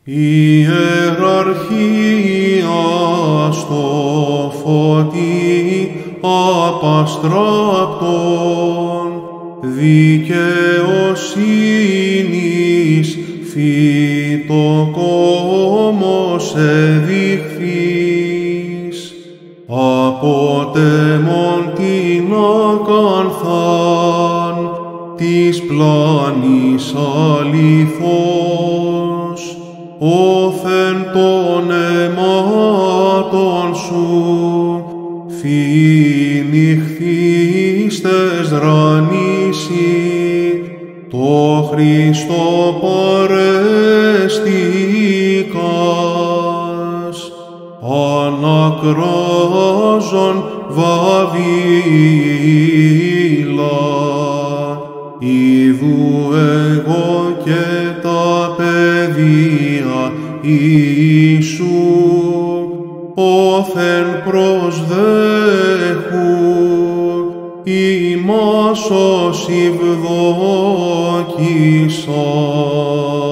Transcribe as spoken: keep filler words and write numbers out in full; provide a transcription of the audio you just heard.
Ιεραρχία στο φωτί απαστράπτων, δικαιοσύνης φυτοκόμος εδειχθείς, αποτεμών την ακανθάν της πλάνης αληθώς, όθεν των αιμάτων σου φινιχθίστες δρανήσει, το Χριστό παρέστηκας, ανακράζον βαβίλα, ιδού εγώ και τα παιδεία Ιησού, όθεν προσδέχου, ημάς ως ευδόκησαν.